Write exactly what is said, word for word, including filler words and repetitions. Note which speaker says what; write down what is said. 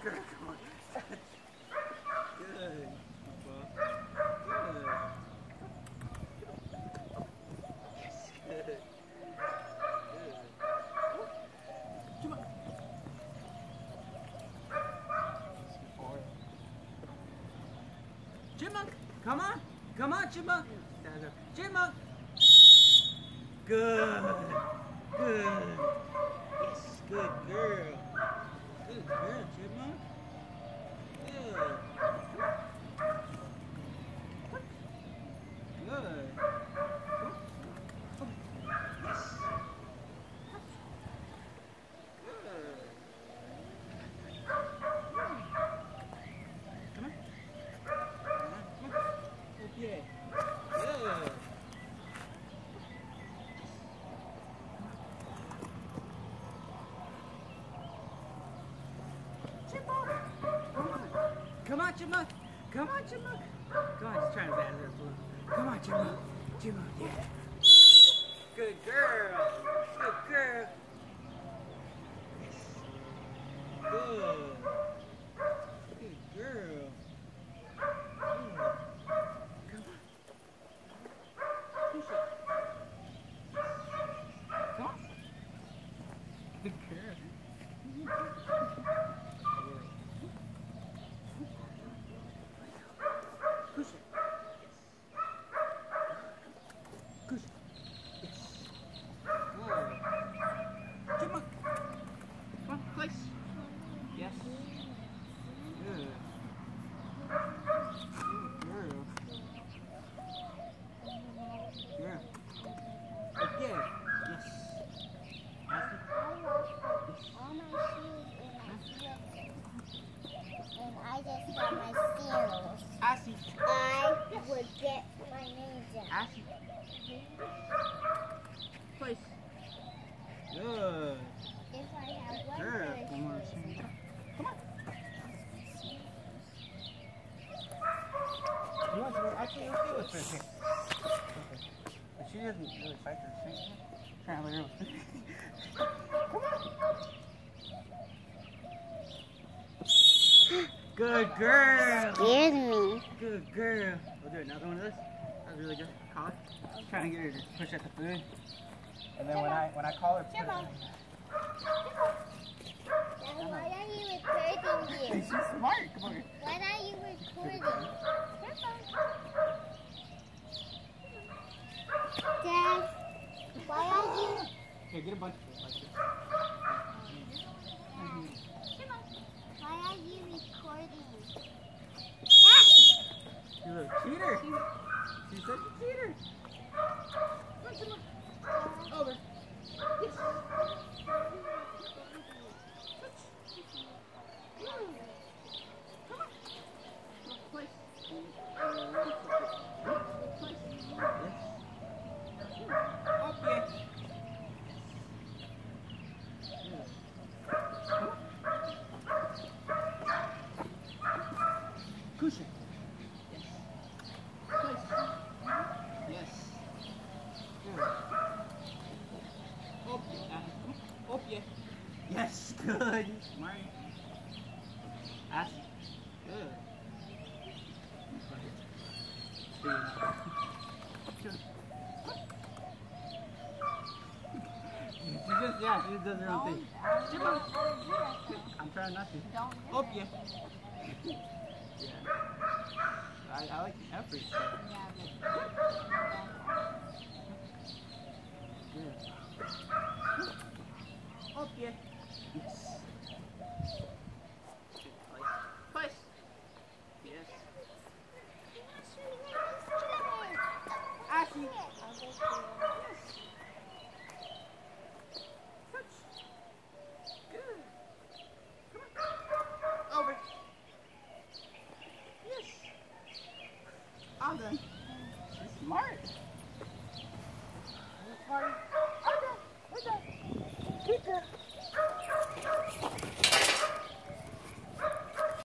Speaker 1: girl, come on. Good. Good. Yes, good. Good. Chipmunk. Chipmunk, come on. Come on, Chipmunk. Chipmunk. Good. Good. Yes, good girl. Good girl, Chipmunk. Good. Good. Yes. Good. Come on. Come on. Okay. Good. Chipmunk. Come on, Chipmunk. Come on, Chipmunk. Come on, just trying to battle this one. Come on, Chipmunk. Chipmunk, yeah. Good girl. Good girl. Yes. Good. Good girl. Good. Come on. Push it. Come on. Good girl. Push it. Push it. Yes. Good. Chipmunk. Come on, place. Yes. Good. Good girl. Girl. Okay. Yes. Ashley.
Speaker 2: All my shoes and my heels, and I just got my sandals.
Speaker 1: I see.
Speaker 2: I would get my name down.
Speaker 1: I see. Place. Good.
Speaker 2: If I have one
Speaker 1: Girl.
Speaker 2: pair of
Speaker 1: One more.
Speaker 2: shoes,
Speaker 1: Come on. You want to actually let's do this for a second. But she doesn't really fight her strength. Trying to let her. Come on. Good girl.
Speaker 2: scared me.
Speaker 1: Good girl. We'll do another one of this. That was really good. Call her. Trying to get her to push at the food. And then when I when I call her, put
Speaker 2: Chipmunk.
Speaker 1: her
Speaker 2: Daddy, why are you recording
Speaker 1: in.
Speaker 2: you?
Speaker 1: She's smart. Come on.
Speaker 2: Why are you recording? Dad, why are you?
Speaker 1: Here, get a bunch of it like this.
Speaker 2: Why are you recording?
Speaker 1: You little cheater. She's such a cheater. Over. Yes. Cushion. Yes. Place. Yes. Good. Up, uh, up, yeah. Yes, good. Smart. Ask. Good. Good. She just, yeah, she just does her own thing. Chipmunk. I'm trying not to. Up, yeah. Yeah. I, I like the effort. So. Good. Up, yeah. Yes. Good place. Place. Yes. Ashley. Yes. Touch. Good. Come on. Over. Yes. All done. She's smart. Smart. All done. We're done. Good girl.